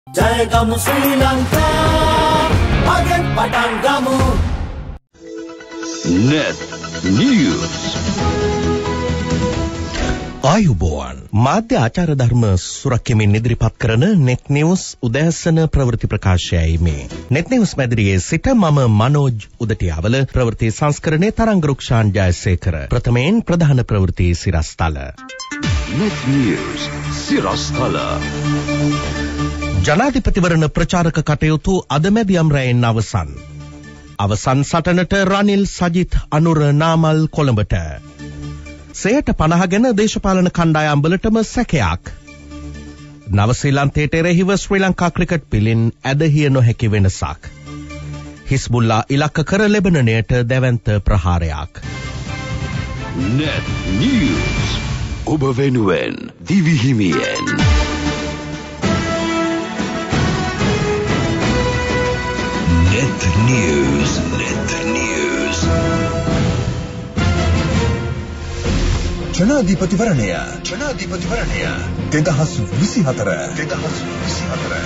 ජයගමු ශ්‍රී ලංකා මගෙන් පටන් ගමු Neth News. ආයුබෝවන් මාධ්‍ය ආචාර ධර්ම සුරක්ෂමින් ඉදිරිපත් කරන net news උදෑසන ප්‍රවෘත්ති ප්‍රකාශයයි මේ. net news මැදිරියේ සිට මම මනෝජ් උදටියාවල ප්‍රවෘත්ති සංස්කරණයේ තරංග රුක්ෂාන් ජයසේකර. ප්‍රථමයෙන් ප්‍රධාන ප්‍රවෘත්ති සිරස්තල. Net News සිරස්තල. ජනාධිපතිවරණ ප්‍රචාරක කටයුතු අද මැදියම් රැයෙන් අවසන්. අවසන් සටනට රනිල් සජිත් අනුර නාමල් කොළඹට. 50 ගැන දේශපාලන කණ්ඩායම්වලටම සැකයක්. නවසීලන්තයට එරෙහිව ශ්‍රී ලංකා ක්‍රිකට් පිළින් ඇදහිය නොහැකි වෙනසක්. හිස්බුල්ලා ඉලක්ක කර ලෙබනනයට දැවැන්ත ප්‍රහාරයක්. Net News ඔබ වෙනුවෙන් දිවිහිමියෙන්. Net News. ජනාධිපතිවරණය 2024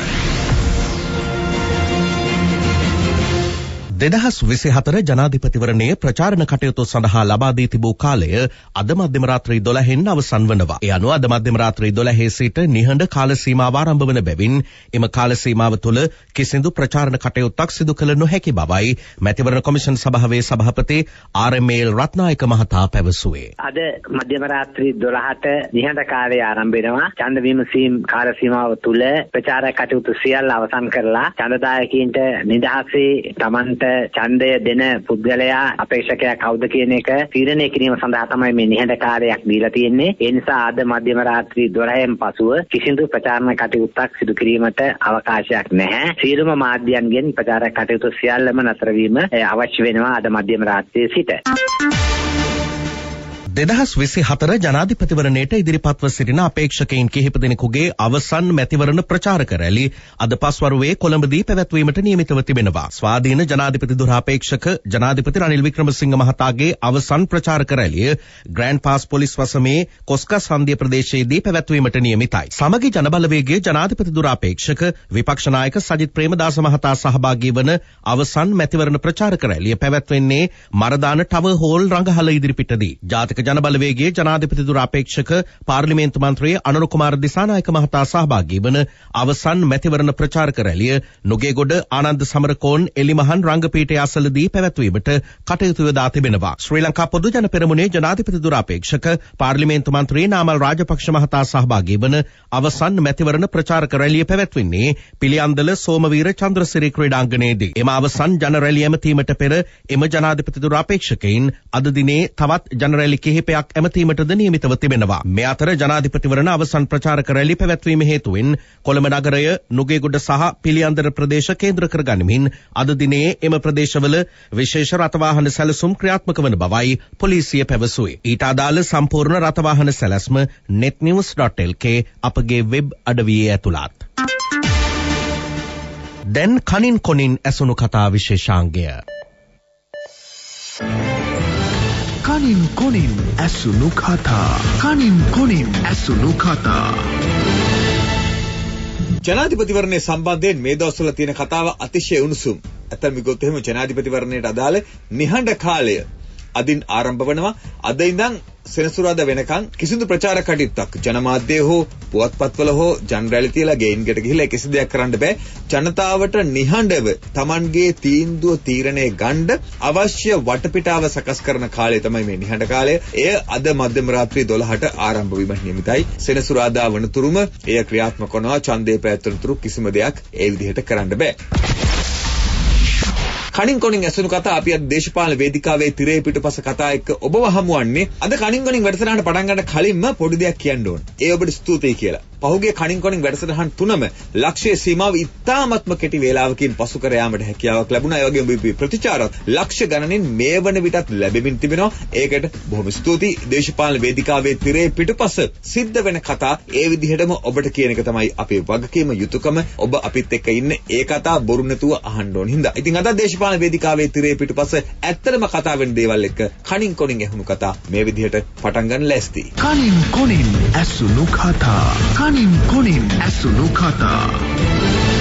2024 ජනාධිපතිවරණයේ ප්‍රචාරණ කටයුතු සඳහා ලබා දී තිබූ කාලය අද මධ්‍යම රාත්‍රී 12න් අවසන් වනවා. ඒ අනුව අද මධ්‍යම රාත්‍රී 12 සිට නිහඬ කාල සීමාව ආරම්භ වන බැවින් එම කාල සීමාව තුළ කිසිදු ප්‍රචාරණ කටයුත්තක් සිදු කළ නොහැකි බවයි මැතිවරණ කොමිෂන් සභාවේ සභාපති ආර්.එම්.එල්. රත්නායක මහතා පැවසුවේ. අද මධ්‍යම රාත්‍රී 12ට නිහඬ කාලය ආරම්භ වෙනවා. ඡන්ද විමසීම් කාල සීමාව තුළ ප්‍රචාරක කටයුතු සියල්ල අවසන් කරලා ඡන්දදායකයින්ට නිදහසේ Tamanta ඡන්දය දෙන පුද්ගලයා අපේක්ෂකයා කවුද කියන එක තීරණය කිරීම සඳහා තමයි මේ නිහඬ කාර්යයක් දීලා තියෙන්නේ. ඒ නිසා අද මධ්‍යම රාත්‍රී 12න් පසුව කිසිදු ප්‍රචාරණ කටයුත්තක් සිදු කිරීමට අවකාශයක් නැහැ. සියලුම මාධ්‍යයන්ගෙන් ප්‍රචාරක කටයුතු සියල්ලම නතර වීම අවශ්‍ය වෙනවා අද මධ්‍යම රාත්‍රියේ සිට. 2024 ජනාධිපතිවරණයට ඉදිරිපත්ව සිටින අපේක්ෂකයින් කිහිප දෙනෙකුගේ අවසන් මැතිවරණ ප්‍රචාරක රැලි අද පස්වරුවේ කොළඹදී පැවැත්වීමට නියමිතව තිබෙනවා. ස්වාධීන ජනාධිපති දුරාපේක්ෂක ජනාධිපති රනිල් වික්‍රමසිංහ මහතාගේ අවසන් ප්‍රචාරක රැලිය ග්‍රෑන්ඩ් පාස් පොලිස් වසමේ කොස්කස් හන්දිය ප්‍රදේශයේදී පැවැත්වීමට නියමිතයි. සමගි ජනබලවේගයේ ජනාධිපති දුරාපේක්ෂක විපක්ෂ නායක සජිත් ප්‍රේමදාස මහතා සහභාගී වන අවසන් මැතිවරණ ප්‍රචාරක රැලිය පැවැත්වෙන්නේ මරදාන ටවර් හෝල් රඟහල ඉදිරිපිටදී. ජාතික ජනබලවේගයේ ජනාධිපති දුරාපේක්ෂක පාර්ලිමේන්තු මන්ත්‍රී අනුර කුමාර දිසානායක මහතා සහභාගී වන අවසන් මැතිවරණ ප්‍රචාරක රැලිය නුගේගොඩ ආනන්ද සමරකෝන් එලිමහන් රංගපීඨය අසලදී පැවැත්වීමට කටයුතු යොදා තිබෙනවා. ශ්‍රී ලංකා පොදු ජන පෙරමුණේ ජනාධිපති දුරාපේක්ෂක පාර්ලිමේන්තු මන්ත්‍රී නාමල් රාජපක්ෂ මහතා සහභාගී වන අවසන් මැතිවරණ ප්‍රචාරක රැලිය පැවැත්වෙන්නේ පිළියන්දල සෝමවීර චන්ද්‍රසිරි ක්‍රීඩාංගණයේදී. එම අවසන් ජන රැලිය ඇමතීමට පෙර එම ජනාධිපති දුරාපේක්ෂකයින් අද දිනේ තවත් ජන රැලි කිහිපයක් ඇමතීමටද නියමිතව තිබෙනවා. මේ අතර ජනාධිපතිවරණ අවසන් ප්‍රචාරක රැලි පැවැත්වීම හේතුවෙන් කොළඹ නගරය නුගේගොඩ සහ පිළියන්දර ප්‍රදේශ කේන්ද්‍ර කරගනිමින් අද දිනේ එම ප්‍රදේශවල විශේෂ රථවාහන සැලසුම් ක්‍රියාත්මක වන බවයි පොලිසිය පැවසුවේ. ඊට අදාළ සම්පූර්ණ රථවාහන සැලැස්ම netnews.lk අපගේ වෙබ් අඩවියේ ඇතුළත්. දැන් කනින් කොනින් ඇසුණු කතා විශේෂාංගය. කනින් කොනින් ඇසුණු කතා. ජනාධිපතිවරණය සම්බන්ධයෙන් මේ දවස්වල තියෙන කතාව අතිශය උණුසුම්. ඇත්තම ගොත් එහෙම ජනාධිපතිවරණයට අදාළ නිහඬ කාලය අදින් ආරම්භ වෙනවා. අද ඉඳන් සෙනසුරාදා වෙනකන් කිසිදු ප්‍රචාර කටයුත්තක් ජනමාධ්‍ය හෝ පුවත්පත්වල හෝ ජන රැලි තියලා ගේන්ගට ගිහිල්ලා කිසි දෙයක් කරන්න බෑ. ජනතාවට නිහඬව Tamanගේ තීන්දුව තීරණය ගන්න අවශ්‍ය වටපිටාව සකස් කරන කාලය තමයි මේ නිහඬ කාලය. එය අද මධ්‍යම රාත්‍රී 12ට ආරම්භ වීමට නියමිතයි. සෙනසුරාදා වනතුරුම එය ක්‍රියාත්මක වනවා. ඡන්දේ පැවැත්වෙනතුරු කිසිම දෙයක් ඒ විදිහට කරන්න බෑ. කණින් කොණින් ඇසුණු කතා අපි අද දේශපාලන වේදිකාවේ තිරේ පිටුපස කතා එක්ක ඔබව හමුවන්නේ. අද කණින් කොණින් වැඩසටහනට පටන් ගන්න කලින්ම පොඩි දෙයක් කියන්න ඕන. ඒ ඔබට ස්තුතියි කියලා. පහුගිය කණින් කොණින් වැඩසටහන් තුනම ලක්ෂයේ සීමාව ඉතාමත්ම කෙටි වේලාවකින් පසු කර යාමට හැකියාවක් ලැබුණා. ඒ වගේම ප්‍රතිචාරත් ලක්ෂ ගණනින් මේ වන විටත් ලැබෙමින් තිබෙනවා. ඒකට බොහොම ස්තුතියි. දේශපාලන වේදිකාවේ තිරේ පිටුපස සිද්ධ වෙන කතා ඒ විදිහටම ඔබට කියන එක තමයි අපේ වගකීම යුතුයකම. ඔබ අපිත් එක්ක ඉන්නේ ඒ කතා බොරු නැතුව අහන්න ඕන හින්දා. ඉතින් අද දේශපාලන වේදිකාවේ තිරේ පිටුපස ඇත්තටම කතා වෙන දේවල් එක්ක කණින් කොණින් ඇහුණු කතා මේ විදිහට පටන් ගන්න ලෑස්ති. කණින් කොණින් ඇසුණු කතා. කණින් කොණින් ඇසුණු කතා.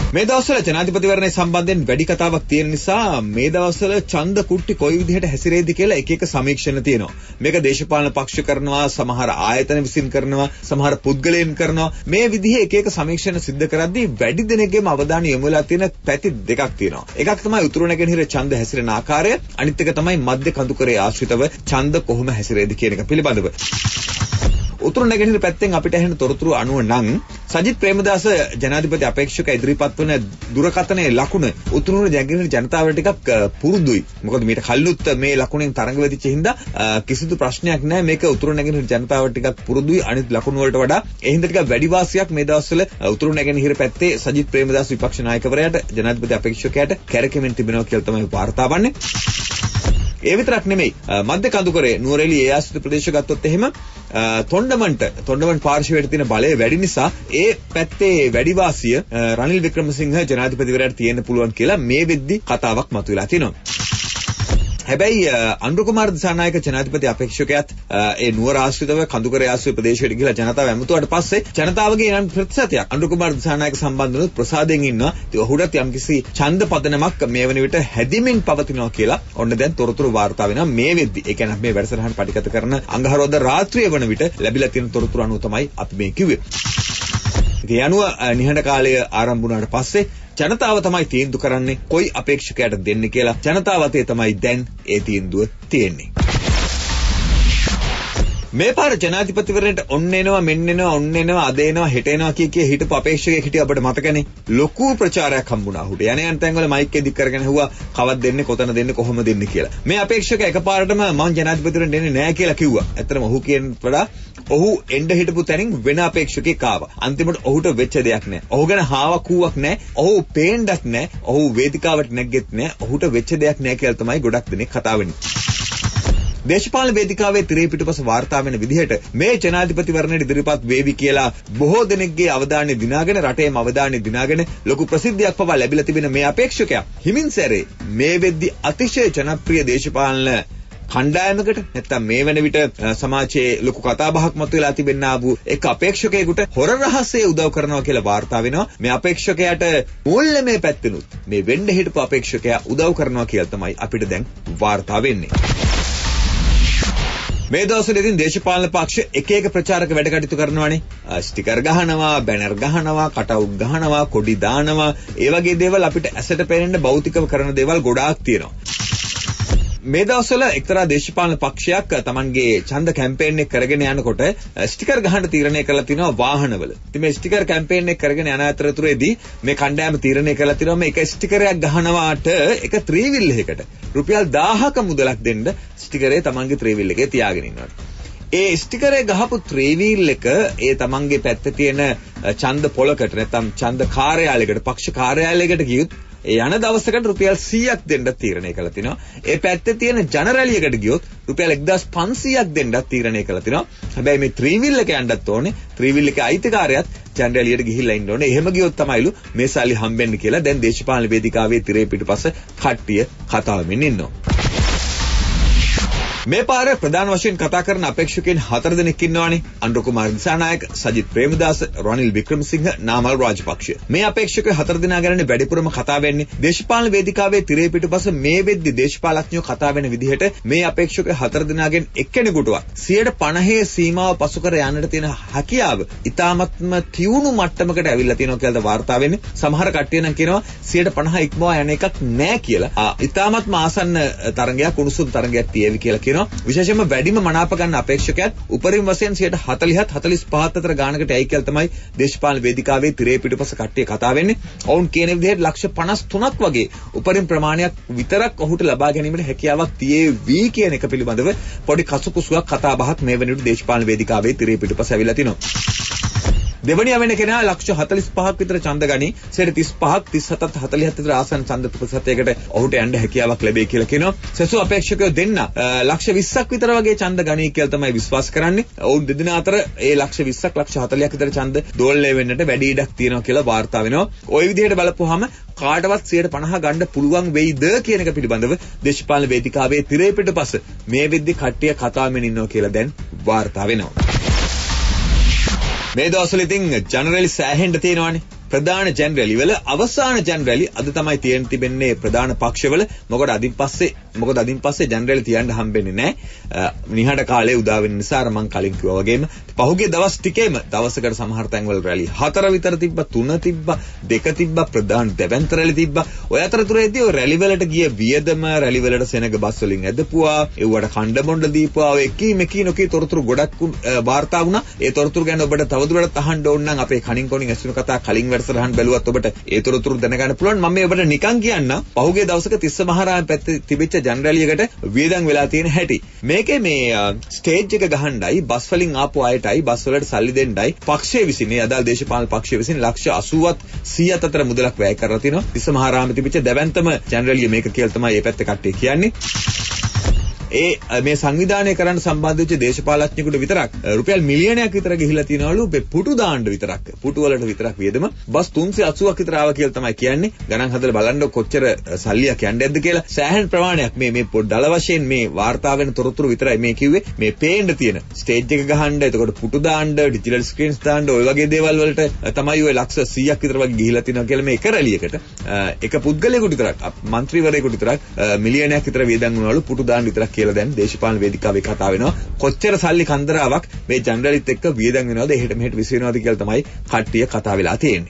මේ දවස්වල ජනාධිපතිවරණය සම්බන්ධයෙන් වැඩි කතාවක් තියෙන නිසා මේ දවස්වල ඡන්ද කුට්ටි කොයි විදිහට හැසිරෙයිද කියලා එක එක සමීක්ෂණ තියෙනවා. මේක දේශපාලන පක්ෂ කරනවා, සමහර ආයතන විසින් කරනවා, සමහර පුද්ගලයන් කරනවා. මේ විදිහේ එක එක සමීක්ෂණ සිද්ධ කරද්දී වැඩි දෙනෙක්ගේම අවධානය යොමු වෙලා තියෙන පැති දෙකක් තියෙනවා. එකක් තමයි උතුරු නැගෙනහිර ඡන්ද හැසිරෙන ආකාරය, අනිත් එක තමයි මධ්‍ය කඳුකරේ ආශ්‍රිතව ඡන්ද කොහොම හැසිරෙයිද කියන එක පිළිබඳව. උතුරු නැගෙනහිර පැත්තෙන් අපිට ඇහෙන තොරතුරු අනුව නම් සජිත් ප්‍රේමදාස ජනාධිපති අපේක්ෂක ඉදිරිපත් වන දුරකථනයේ ලකුණ උතුරු නැගෙනහිර ජනතාවට ටිකක් පුරුදුයි. මොකද මීට කලිනුත් මේ ලකුණෙන් තරඟ වෙදිච්ච හින්දා කිසිදු ප්‍රශ්නයක් නැහැ. මේක උතුරු නැගෙනහිර ජනතාවට ටිකක් පුරුදුයි අනිත් ලකුණු වලට වඩා. ඒ හින්දා ටිකක් වැඩි වාසියක් මේ දවස්වල උතුරු නැගෙනහිර පැත්තේ සජිත් ප්‍රේමදාස විපක්ෂ නායකවරයාට ජනාධිපති අපේක්ෂකයාට කැරකෙමින් තිබෙනවා කියලා තමයි වාර්තා වන්නේ. ඒ විතරක් නෙමෙයි මධ්‍ය කඳුකරේ නුවරඑළිය ඒ ආශ්‍රිත ප්‍රදේශ ගත්තොත් එහෙම තොණ්ඩමන්ට පාර්ශවයට තියෙන බලය වැඩි නිසා ඒ පැත්තේ වැඩි වාසිය රනිල් වික්‍රමසිංහ ජනාධිපතිවරයාට තියෙන්න පුළුවන් කියලා මේ වෙද්දි කතාවක් මතුවලා තිනවා. හැබැයි අනුර කුමාර දිසානායක ජනාධිපති අපේක්ෂකයාත් ඒ නුවර ආශ්‍රිතව කඳුකරේ ආශ්‍රිත ප්‍රදේශයට ගිහිලා ජනතාව ඇමතුවාට පස්සේ ජනතාවගේ යම් ප්‍රතිශතයක් අනුර කුමාර දිසානායක සම්බන්ධව ප්‍රසාදයෙන් ඉන්නවා. ඉතින් ඔහුටත් යම්කිසි ඡන්ද පදනමක් මේ වන විට හැදිමින් පවතිනවා කියලා ඔන්න දැන් තොරතුරු වාර්තා වෙනවා මේ වෙද්දි. ඒ කියන්නේ මේ වැඩසටහන පටිගත කරන අඟහරුවාදා රාත්‍රියේ වන විට ලැබිලා තියෙන තොරතුරු අනුව තමයි අපි මේ කිව්වේ. ඉතින් අනුව නිහඬ කාලය ආරම්භ වුණාට පස්සේ ජනතාව තමයි තීන්දුව කරන්නේ කොයි අපේක්ෂකයට දෙන්නේ කියලා. ජනතාව අතේ තමයි දැන් ඒ තීන්දුව තියෙන්නේ. මේ පාර ජනාධිපතිවරණයට ඔන්න එනවා මෙන්න එනවා ඔන්න එනවා අද එනවා හෙට එනවා කිය හිටපු අපේක්ෂකයෙක් හිටිය අපිට මතකනේ. ලොකු ප්‍රචාරයක් හම්බුණා ඔහුට. යන තැන් වල මයික් එක දික් කරගෙන හුවා කවද දෙන්නේ කොතන දෙන්නේ කොහොම දෙන්නේ කියලා. මේ අපේක්ෂක එකපාරටම මම ජනාධිපතිවරණයට එන්නේ නැහැ කියලා කිව්වා. ඇත්තටම ඔහු කියනට වඩා ඔහු එන්න හිටපු තැනින් වෙන අපේක්ෂකෙක් ආවා. අන්තිමට ඔහුට වෙච්ච දෙයක් නැහැ. ඔහු ගැන හාවක් කූවක් නැහැ. ඔහු පේන්නත් නැහැ. ඔහු වේදිකාවට නැග්ගෙත් නැහැ. ඔහුට වෙච්ච දෙයක් නැහැ කියලා තමයි ගොඩක් දෙනෙක් කතා වෙන්නේ. දේශපාලන වේදිකාවේ තිරේ පිටුපස වාර්තා වෙන විදිහට මේ ජනාධිපතිවරණයට ඉදිරිපත් වේවි කියලා බොහෝ දෙනෙක්ගේ අවධානය දිනාගෙන රටේම අවධානය දිනාගෙන ලොකු ප්‍රසිද්ධියක් පවා ලැබිලා තිබෙන මේ අපේක්ෂකයා හිමින් සැරේ මේ වෙද්දි අතිශය ජනප්‍රිය දේශපාලන කණ්ඩායමකට නැත්තම් මේ වෙන විට සමාජයේ ලොකු කතාබහක් මතුවලා තිබෙනා වූ එක අපේක්ෂකයෙකුට හොර රහසේ උදව් කරනවා කියලා වාර්තා වෙනවා. මේ අපේක්ෂකයාට මූල්‍යමය පැත්තෙනුත් මේ වෙන්න හිටපු අපේක්ෂකයා උදව් කරනවා කියලා තමයි අපිට දැන් වාර්තා වෙන්නේ. මේ දවස්වල ඉතින් දේශපාලන පක්ෂ එක එක ප්‍රචාරක වැඩ කටයුතු කරනවානේ. ස්ටිකර් ගහනවා, බැනර් ගහනවා, කටවුට් ගහනවා, කොඩි දානවා. ඒ වගේ දේවල් අපිට ඇසට පෙනෙන්න භෞතිකව කරන දේවල් ගොඩාක් තියෙනවා. මේ දවස්වල එක්තරා දේශපාලන පක්ෂයක් Tamanගේ ඡන්ද කැම්පේන් එක කරගෙන යනකොට ස්ටිකර් ගහන්න තීරණය කරලා තිනවා වාහනවල. ඉතින් මේ ස්ටිකර් කැම්පේන් එක කරගෙන යන අතරතුරේදී මේ කණ්ඩායම තීරණය කරලා තිනවා මේක ස්ටිකරයක් ගහනවාට එක ත්‍රිවිල් එකකට රුපියල් 1000ක මුදලක් දෙන්න ස්ටිකරේ Tamanගේ ත්‍රිවිල් එකේ තියාගෙන ඉන්නවා. ඒ ස්ටිකරේ ගහපු ත්‍රිවිල් එක ඒ Tamanගේ පැත්තේ තියෙන ඡන්ද පොලකට නැත්නම් ඡන්ද කාර්යාලයකට පක්ෂ කාර්යාලයකට ගියොත් ඒ යන දවසකට රුපියල් 100ක් දෙන්න තීරණය කළා තිනවා. ඒ පැත්තේ තියෙන ජනරැලියකට ගියොත් රුපියල් 1500ක් දෙන්න තීරණය කළා තිනවා. හැබැයි මේ ත්‍රිවිල් එක යන්නත් ඕනේ. ත්‍රිවිල් එකේ අයිතිකාරයත් ජනරැලියට ගිහිල්ලා ඉන්න ඕනේ. එහෙම ගියොත් තමයිලු මේ සල්ලි හම්බෙන්නේ කියලා දැන් දේශපාලන වේදිකාවේ තිරේ පිටුපස කට්ටිය කතා වෙමින් ඉන්නවා. මේ පාර ප්‍රධාන වශයෙන් කතා කරන අපේක්ෂකයන් 4 දෙනෙක් ඉන්නවානේ. අනුර කුමාර දිසානායක, සජිත් ප්‍රේමදාස, රනිල් වික්‍රමසිංහ, නාමල් රාජපක්ෂ. මේ අපේක්ෂක 4 දෙනා ගැන වැඩිපුරම කතා වෙන්නේ දේශපාලන වේදිකාවේ තිරේ පිටුපස මේ වෙද්දි දේශපාලඥයෝ කතා වෙන විදිහට මේ අපේක්ෂක 4 දෙනාගෙන් එක්කෙනෙකුටවත් 50% සීමාව පසු කර යන්නට තියෙන හැකියාව ඉතාමත්ම තියුණු මට්ටමකට ඇවිල්ලා තියෙනවා කියලා වාර්තා වෙන්නේ. සමහර කට්ටිය නම් කියනවා 50% ඉක්මවා යන එකක් නෑ කියලා. ඉතාමත්ම ආසන්න තරඟයක් උණුසුම් තරඟයක් තියෙවි කියලා කියනවා. විශේෂයෙන්ම වැඩිම මනාප ගන්න අපේක්ෂකයන් උපරිම වශයෙන් 40%ත් 45% අතර ගානකට ඇයි කියලා තමයි දේශපාලන වේදිකාවේ තිරේ පිටුපස කට්ටිය කතා වෙන්නේ. ඔවුන් කියන විදිහට ලක්ෂ 53ක් වගේ උපරිම ප්‍රමාණයක් විතරක් ඔහුට ලබා ගැනීමට හැකියාවක් තියේවි කියන එක පිළිබඳව පොඩි කසුකුසුවක් කතා බහක් මේ වෙනකොට දේශපාලන වේදිකාවේ තිරේ පිටුපස ඇවිල්ලා තිනවා. දෙවනිය වෙන කෙනා ලක්ෂ 45ක් විතර ඡන්ද ගනි. 35ක් 37ත් 47ත් විතර ආසන්න ඡන්ද ප්‍රතිශතයකට ඔහුට යන්න හැකියාවක් ලැබෙයි කියලා කියනවා. සෙසු අපේක්ෂකයෝ දෙන්න ලක්ෂ 20ක් විතර වගේ ඡන්ද ගනි කියලා තමයි විශ්වාස කරන්නේ. ඔවුන් දෙදෙනා අතර ඒ ලක්ෂ 20ක් ලක්ෂ 40ක් විතර ඡන්ද දෝලණය වෙන්නට වැඩි ඉඩක් තියෙනවා කියලා වාර්තා වෙනවා. ওই විදිහට බලපුවාම කාටවත් 50 ගන්න පුළුවන් වෙයිද කියන එක පිළිබඳව දේශපාලන වේදිකාවේ තිරේ පිටුපස මේ වෙද්දි කට්ටිය කතා වෙමින් ඉන්නවා කියලා දැන් වාර්තා වෙනවා. මේ දවස්වල ඉතින් ජනරලි සෑහෙන්න තියෙනවානේ. ප්‍රධාන ජනරැලි වල අවසාන ජනරැලි අද තමයි තියෙන්න තිබෙන්නේ ප්‍රධාන පක්ෂවල. මොකද අදින් පස්සේ ජනරැලි තියන්න හම්බෙන්නේ නැහැ. නිහඬ කාලේ උදා වෙන නිසා අර මං කලින් කිව්වා වගේම පහුගිය දවස් ටිකේම දවසකට සමහර තැන්වල රැලි 4 විතර තිබ්බා, 3 තිබ්බා, 2 තිබ්බා, ප්‍රධාන දෙවන්ත රැලි තිබ්බා. ඔය අතරතුරේදී ඔය රැලි වලට ගිය වියදම, රැලි වලට සෙනග බස් වලින් ඇදපුවා, ඒවට කණ්ඩ බොණ්ඩ දීපුවා, ඔය එකී නොකී තොරතුරු ගොඩක් වාර්තා වුණා. ඒ තොරතුරු ගැන ඔබට තවදුරටත් අහන්න ඕන නම් අපේ කණින් කොණින් ඇසුණු කතා කලින් වැඩසටහන් බැලුවත් ඔබට ඒ තොරතුරු දැනගන්න පුළුවන්. මම මේ ඔබට නිකන් කියන්න පහුගිය දවසක තිස්ස මහරහන් පැත්තේ තිබිච්ච ජනරැලියකට වියදම් වෙලා තියෙන හැටි. මේකේ මේ ස්ටේජ් එක ගහන්නයි, බස් වලින් ආපු අයටයි, බස් වලට සල්ලි දෙන්නයි පක්ෂයේ විසින්, මේ අදාළ දේශපාලන පක්ෂයේ විසින් ලක්ෂ 80ත් 100ත් අතර මුදලක් වැය කරලා තිනවා. තිස්ස මහරහන් තිබිච්ච දැවැන්තම ජනරැලිය මේක කියලා තමයි මේ පැත්තේ කට්ටිය කියන්නේ. මේ සංවිධානය කරන්න සම්බන්ධ වෙච්ච දේශපාලඥයෙකුට විතරක් රුපියල් මිලියනයක් විතර ගිහිලා තියනවලු පුටු දාන්න විතරක්. පුටු වලට විතරක් වියදම. බස් 380ක් විතර ආවා කියලා තමයි කියන්නේ. ගණන් හදලා බලන්න කොච්චර සල්ලියක් යන්නේ නැද්ද කියලා. සෑහෙන ප්‍රමාණයක් මේ දල වශයෙන් මේ වාර්තා වෙන තොරතුරු විතරයි මේ කිව්වේ. මේ පේන්න තියෙන ස්ටේජ් එක ගහන්න, එතකොට පුටු දාන්න, ඩිජිටල් ස්ක්‍රීන්ස් දාන්න, ඔය වගේ දේවල් වලට තමයි ඔය ලක්ෂ 100ක් විතර වගේ ගිහිලා තිනවා කියලා මේ එක රැලියකට. එක පුද්ගලයෙකුට විතරක්, മന്ത്രിවරයෙකුට විතරක් මිලියනයක් විතර වියදම් වුණාලු පුටු දාන්න විතරක් කියලා දැන් දේශපාලන වේදිකාවේ කතා වෙනවා. කොච්චර සල්ලි කන්දරාවක් මේ ජනරලිත් එක්ක වියදම් වෙනවද, එහෙට මෙහෙට විසි වෙනවද කියලා තමයි කට්ටිය කතා වෙලා තියෙන්නේ.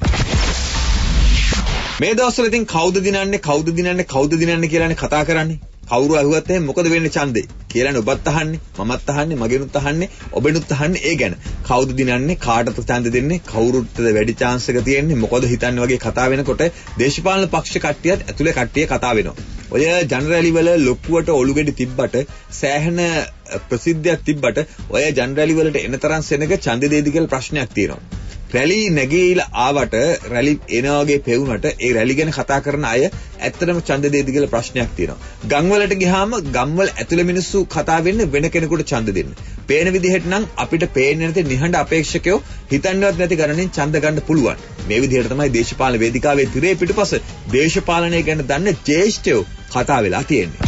මේ දවස්වල ඉතින් කවුද දිනන්නේ කියලානේ කතා කරන්නේ. කවුරු අහුවත් එහෙනම් මොකද වෙන්නේ ඡන්දේ කියලානේ ඔබත් අහන්නේ, මමත් අහන්නේ, මගෙනුත් අහන්නේ, ඔබෙනුත් අහන්නේ. ඒ ගැන කවුද දිනන්නේ, කාටද ඡන්ද දෙන්නේ, කවුරුටද වැඩි chance එක තියෙන්නේ, මොකද හිතන්නේ වගේ කතා වෙනකොට දේශපාලන පක්ෂ කට්ටියත් ඇතුලේ කට්ටිය කතා වෙනවා. ඔය ජනරැලි වල ලොකුවට ඔලුගෙඩි තිබ්බට, සෑහෙන ප්‍රසිද්ධියක් තිබ්බට ඔය ජනරැලි වලට එන තරම් සෙනග ඡන්ද දෙයිද කියලා ප්‍රශ්නයක් තියෙනවා. රැලි නැගීලා ආවට, රැලි එනා වගේ පෙවුනට ඒ රැලි ගැන කතා කරන අය ඇත්තටම ඡන්ද දෙයිද කියලා ප්‍රශ්නයක් තියෙනවා. ගම් වලට ගියාම ගම්වල ඇතුළේ මිනිස්සු කතා වෙන්නේ වෙන කෙනෙකුට ඡන්ද දෙන්න. පේන විදිහට නම් අපිට පේන්නේ නැති නිහඬ අපේක්ෂකයෝ හිතන්නවත් නැති ගණනින් ඡන්ද ගන්න පුළුවන්. මේ විදිහට තමයි දේශපාලන වේදිකාවේ තිරේ පිටුපස දේශපාලනය ගැන දන්න ජ්‍යෙෂ්ඨයෝ කතා වෙලා තියෙන්නේ.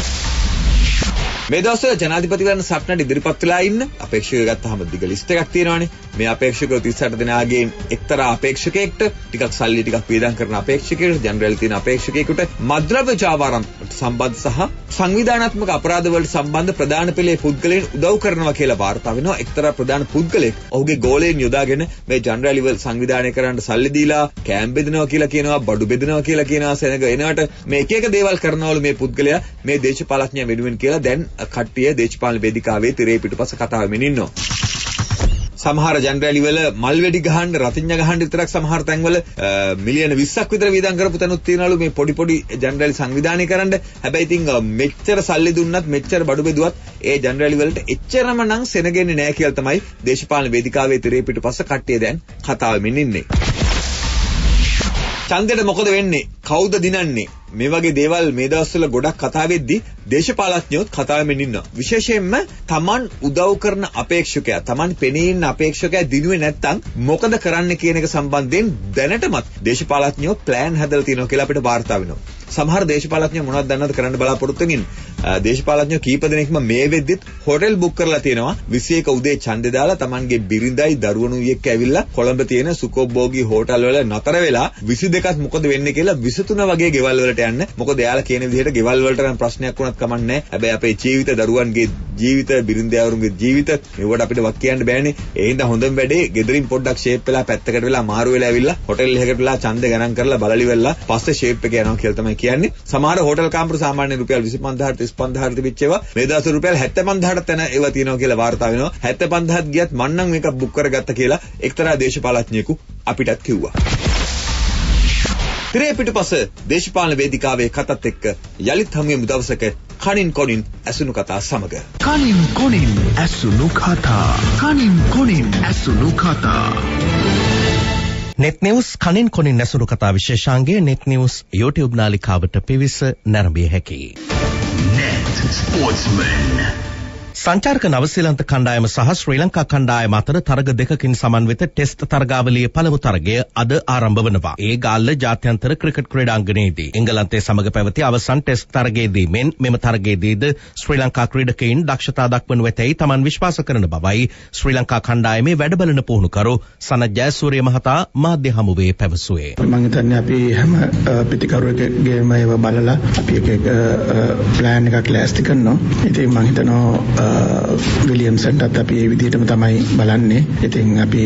මේ දවස්වල ජනාධිපතිවරණ සටනට ඉදිරිපත් වෙලා ඉන්න අපේක්ෂකයෝ ගත්තාම දිග ලිස්ට් එකක් තියෙනවානේ. මේ අපේක්ෂකයෝ 38 දෙනාගේ එක්තරා අපේක්ෂකයෙක්ට, ටිකක් සල්ලි ටිකක් වියදම් කරන අපේක්ෂකයෙකුට, ජනරල් තියෙන අපේක්ෂකයෙකුට මද්‍රව්‍ය ජාවාරම් සම්බන්ධ සහ සංවිධානාත්මක අපරාධ වලට සම්බන්ධ ප්‍රධාන පෙළේ පුද්ගලයන් උදව් කරනවා කියලා වාර්තා වෙනවා. එක්තරා ප්‍රධාන පුද්ගලෙක් ඔහුගේ ගෝලයෙන් යොදාගෙන මේ ජනරල් වල සංවිධානය කරන්න සල්ලි දීලා කෑම් බෙදනවා කියලා කියනවා, බඩු බෙදනවා කියලා කියනවා, සෙනග එනවට මේ එක දේවල් කරනවලු මේ පුද්ගලයා මේ දේශපාලඥයා වෙනුවෙන් කියලා දැන් කට්ටිය දේශපාලන වේදිකාවේ තිරේ පිටුපස කතා වෙමින් ඉන්නවා. සමහර ජනරැලි වල මල් වෙඩි ගහන්න, රතිඤ්ඤ ගහන්න විතරක් සමහර තැන්වල මිලියන 20ක් විතර වියදම් කරපු තැනුත් තියෙනවලු මේ පොඩි ජනරැලි සංවිධානය කරන්න. හැබැයි ඉතින් මෙච්චර සල්ලි දුන්නත්, මෙච්චර බඩු බෙදුවත් ඒ ජනරැලි වලට එච්චරම නම් සෙනගෙන්නේ නැහැ කියලා තමයි දේශපාලන වේදිකාවේ තිරේ පිටුපස කට්ටිය දැන් කතා වෙමින් ඉන්නේ. ඡන්දෙට මොකද වෙන්නේ? කවුද දිනන්නේ? මේ වගේ දේවල් මේ දවස්වල ගොඩක් කතා වෙද්දී දේශපාලඥයෝත් කතා වෙමින් ඉන්නවා. විශේෂයෙන්ම Taman උදව් කරන අපේක්ෂකයා, Taman පෙනී ඉන්න අපේක්ෂකයා දිනුවේ නැත්තම් මොකද කරන්න කියන එක සම්බන්ධයෙන් දැනටමත් දේශපාලඥයෝ ප්ලෑන් හදලා තියෙනවා කියලා අපිට වාර්තා වෙනවා. සමහර දේශපාලඥයෝ මොනවද දන්නවද කරන්න බලාපොරොත්තු වෙන්නේ? දේශපාලඥයෝ කීප දෙනෙක්ම මේ වෙද්දිත් හොටෙල් බුක් කරලා තියෙනවා. 21 උදේ ඡන්දේ දාලා Tamanගේ බිරිඳයි දරුවනුයි එක්ක ඇවිල්ලා කොළඹ තියෙන සුකෝභෝගී හෝටල් වල නතර වෙලා 22ත් මොකද වෙන්නේ කියලා 23 වගේ ගෙවල් වලට යන්න. මොකද එයාලා කියන විදිහට ගෙවල් වලට නම් ප්‍රශ්නයක් වුණත් කමන්නේ. හැබැයි අපේ ජීවිත, දරුවන්ගේ ජීවිත, බිරිඳයාරුන්ගේ ජීවිත මේවට අපිට වක් කියන්න බෑනේ. ඒ හින්දා හොඳම වැඩේ ගෙදරින් පොඩ්ඩක් ෂේප් වෙලා පැත්තකට වෙලා මාරු වෙලා ඇවිල්ලා හොටෙල් එකකට වෙලා ඡන්දේ ගණන් කරලා බලලි වෙලා පස්සේ ෂේප් එක යනවා කියලා තමයි කියන්නේ. සමහර හෝටල් කාමර සාමාන්‍ය රුපියල් 25000ට 35000ට තිබිච්ච ඒවා මේ දවස් රුපියල් 75000ට තැන ඒවා තියෙනවා කියලා වාර්තා වෙනවා. 75000ත් ගියත් මං නම් මේක බුක් කරගත්ත කියලා එක්තරා දේශපාලඥයෙකු අපිටත් කිව්වා. තිරේ පිටුපස දේශපාලන වේදිකාවේ කතාත් එක්ක යලිත් හමුවෙමු දවසක කණින් කොණින් ඇසුණු කතා සමග. කණින් කොණින් ඇසුණු කතා. කණින් කොණින් ඇසුණු කතා. Neth News කණින් කොණින් ඇසුණු කතා විශේෂාංගය Neth News YouTube නාලිකාවට පිවිස නැරඹිය හැකියි. Neth Sportsman. සංචාරක නවසීලන්ත කණ්ඩායම සහ ශ්‍රී ලංකා කණ්ඩායම අතර තරග දෙකකින් සමන්විත ටෙස්ට් තරගාවලියේ පළමු තරගය අද ආරම්භ වනවා. ඒ ගාල්ල ජාත්‍යන්තර ක්‍රිකට් ක්‍රීඩාංගණයේදී එංගලන්තයේ සමග පැවති අවසන් ටෙස්ට් තරගයේදී මෙම තරගයේදීද ශ්‍රී ලංකා ක්‍රීඩකයින් දක්ෂතා දක්වනු ඇතැයි Taman විශ්වාස කරන බවයි ශ්‍රී ලංකා කණ්ඩායමේ වැඩබලන පුහුණුකරු සනත් ජයසූරිය මහතා මාධ්‍ය හමුවේ පැවසුවේ. මම හිතන්නේ අපි හැම පිටිකරුවෙකුගේම ඒව බලලා අපි එක ප්ලෑන් එකක් ලෑස්ති කරනවා. ඉතින් මම හිතනවා විලියම්සන්ටත් අපි මේ විදිහටම තමයි බලන්නේ. ඉතින් අපි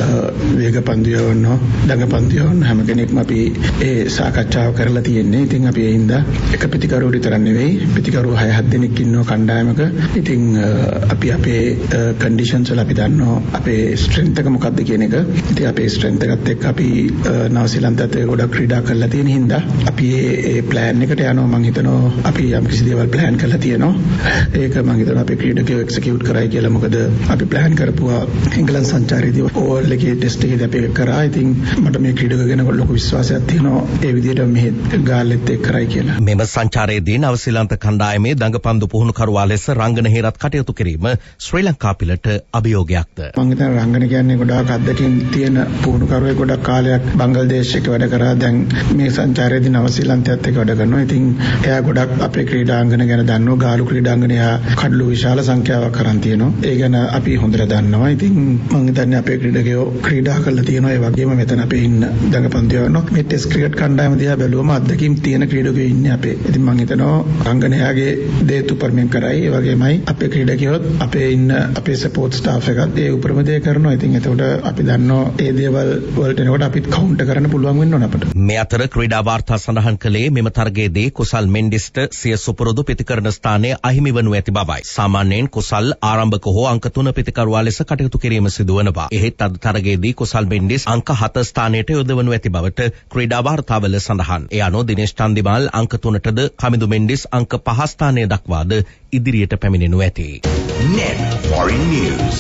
වේග පන්දු යවනවා, දඟ පන්දු යවනවා, හැම කෙනෙක්ම අපි ඒ සාකච්ඡාව කරලා තියෙන්නේ. ඉතින් අපි ඒ හින්දා එක පිටිකරුවෝ විතර නෙවෙයි, පිටිකරුවෝ 6-7 දෙනෙක් ඉන්නවා කණ්ඩායමක. ඉතින් අපි අපේ කන්ඩිෂන්ස් වල අපි දන්නවා අපේ ස්ට්‍රෙන්ත් එක මොකක්ද කියන එක. ඉතින් අපේ ස්ට්‍රෙන්ත් එකත් එක්ක අපි නවසීලන්තත් ගොඩක් ක්‍රීඩා කරලා තියෙන හින්දා අපි මේ ප්ලෑන් එකට යනවා. මම හිතනවා අපි යම් කිසි දේවල් ප්ලෑන් කරලා තියෙනවා. ඒක මම හිතනවා අපි ක්‍රීඩකයෝ එක්සිකියුට් කරයි කියලා. මොකද අපි ප්ලෑන් කරපුවා එංගලන්ත සංචාරයේදී ඕල් එකේ ටෙස්ට් එකේදී අපි ඒක කරා. ඉතින් මට මේ ක්‍රීඩකයෝ ගැන ලොකු විශ්වාසයක් තියෙනවා ඒ විදිහට මෙහෙ ගාල්ලෙත් එක්ක කරයි කියලා. මෙම සංචාරයේදී නවසීලන්ත කණ්ඩායමේ දඟපන්දු පුහුණුකරුවා ලෙස රංගන හේරත් කටයුතු කිරීම ශ්‍රී ලංකා පිළට අභියෝගයක්ද? මම හිතන්නේ රංගන කියන්නේ ගොඩාක් අත්දැකීම් තියෙන පුහුණුකරුවෙක්. ගොඩක් කාලයක් බංග්ලාදේශයක වැඩ කරා. දැන් මේ සංචාරයේදී නවසීලන්තයත් එක්ක වැඩ කරනවා. ඉතින් එයා ගොඩක් අපේ ක්‍රීඩාංගන ගැන දන්නවා. ගාලු ක්‍රීඩාංගනය කඩලු විශාල සංඛ්‍යාවක් කරන් තියෙනවා. ඒ ගැන අපි හොඳට දන්නවා. ඉතින් මම හිතන්නේ අපේ ක්‍රීඩකයෝ ක්‍රීඩා කරලා තියෙනවා. ඒ වගේම මෙතන අපේ ඉන්න දඟපන්දු යවනවා. මේ ටෙස්ට් ක්‍රිකට් කණ්ඩායම දිහා බැලුවම අත්දැකීම් තියෙන ක්‍රීඩකයෝ ඉන්නේ අපේ. ඉතින් මම හිතනවා රංගනයාගේ දේත් උපරිමයෙන් කරයි. ඒ වගේමයි අපේ ක්‍රීඩකයෝත් අපේ ඉන්න අපේ සපෝට් ස්ටාෆ් එකත් ඒ උපරිම දේ කරනවා. ඉතින් එතකොට අපි දන්නවා ඒ දේවල් වලට එනකොට අපිත් කවුන්ටර් කරන්න පුළුවන් වෙන්න ඕන අපිට. මේ අතර ක්‍රීඩා වාර්තා සඳහන් කළේ මෙම තරගයේදී කුසල් මෙන්ඩිස්ට සිය සුපුරුදු පිතිකරන ස්ථානය අහිමි වනු ඇති බවයි. සාමාන්‍යයෙන් කුසල් ආරම්භක හෝ අංක 3 පිතිකරුවා ලෙස කටයුතු කිරීම සිදුවනවා. එහෙත් අද තරගයේදී කුසල් මෙන්ඩිස් අංක 7 ස්ථානයට යොදවනු ඇති බවට ක්‍රීඩා වාර්තාවල සඳහන්. ඒ අනුව දිනේෂ් චන්දිමාල් අංක 3ටද කමිදු මෙන්ඩිස් අංක 5 ස්ථානය දක්වාද ඉදිරියට පැමිණෙනු ඇති. Net Foreign News.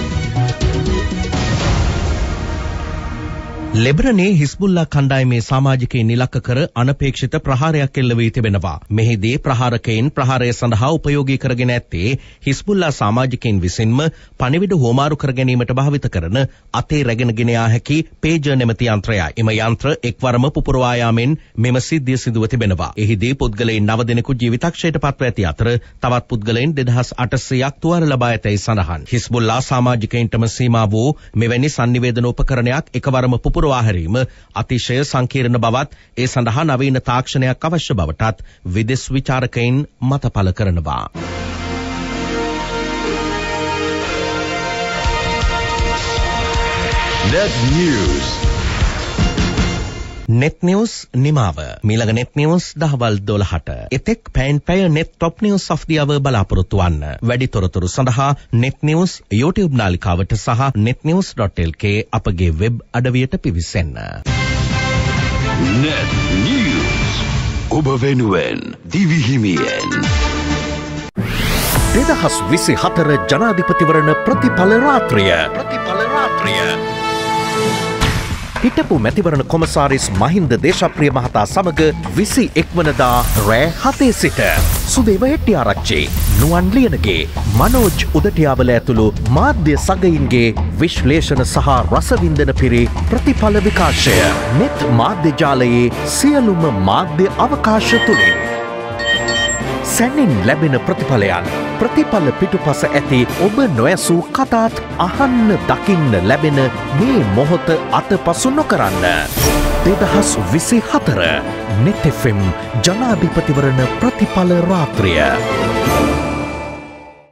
ලෙබනනේ හිස්බුල්ලා කණ්ඩායමේ සමාජිකයින් ඉලක්ක කර අනපේක්ෂිත ප්‍රහාරයක් එල්ල වී තිබෙනවා. මෙහිදී ප්‍රහාරකයින් ප්‍රහාරය සඳහා උපයෝගී කරගෙන ඇත්තේ හිස්බුල්ලා සමාජිකයින් විසින්ම පණිවිඩ හෝමාරු කර ගැනීමට භාවිත කරන අතේ රැගෙනගෙන යා හැකි පේජර් නැමැති යන්ත්‍රයයි. එම යන්ත්‍ර එක්වරම පුපුරවා යාමෙන් මෙම සිද්ධිය සිදුව තිබෙනවා. එහිදී පුද්ගලයන් 9 දෙනෙකු ජීවිතක්ෂයට පත්ව ඇති අතර තවත් පුද්ගලයන් 2800ක් තුවාල ලබා ඇතැයි සඳහන්. හිස්බුල්ලා සමාජිකයින්ටම සීමා වූ මෙවැනි sannivedana උපකරණයක් එකවරම පුපුරවා හැරීම අතිශය සංකීර්ණ බවත් ඒ සඳහා නවීන තාක්ෂණයක් අවශ්‍ය බවටත් විදේශ විචාරකයින් මත පළ කරනවා. Net News. net news නිමාව. මීළඟ net news දහවල් 12ට. එතෙක් පැන් පැය net top news of the hour බලාපොරොත්තු වන්න. වැඩි තොරතුරු සඳහා net news YouTube නාලිකාවට සහ netnews.lk අපගේ වෙබ් අඩවියට පිවිසෙන්න. Net News. ඔබ වෙනුවෙන් දිවිහිමියෙන්. 2024 ජනාධිපතිවරණ ප්‍රතිඵල රාත්‍රිය. හිටපු මැතිවරණ කොමසාරිස් මහින්ද දේශප්‍රිය මහතා සමග 21 වනදා රෑ 7 සිට සුදේව හෙට්ටිආරච්චි නුවන් ලියනගේ මනෝජ් උදටියාවල ඇතුළු මාධ්‍ය සගයින්ගේ විශ්ලේෂණ සහ රසවින්දන පිරි ප්‍රතිඵල විකාශය net මාධ්‍ය ජාලයේ සියලුම මාධ්‍ය අවකාශ තුලින් සැනින් ලැබෙන ප්‍රතිඵල පිටුපස ඇති ඔබ නොඇසූ කතාත් අහන්න දකින්න ලැබෙන මේ මොහොත අතපසු නොකරන්න. 2024 net FM ජනාධිපතිවරණ ප්‍රතිඵල රාත්‍රිය.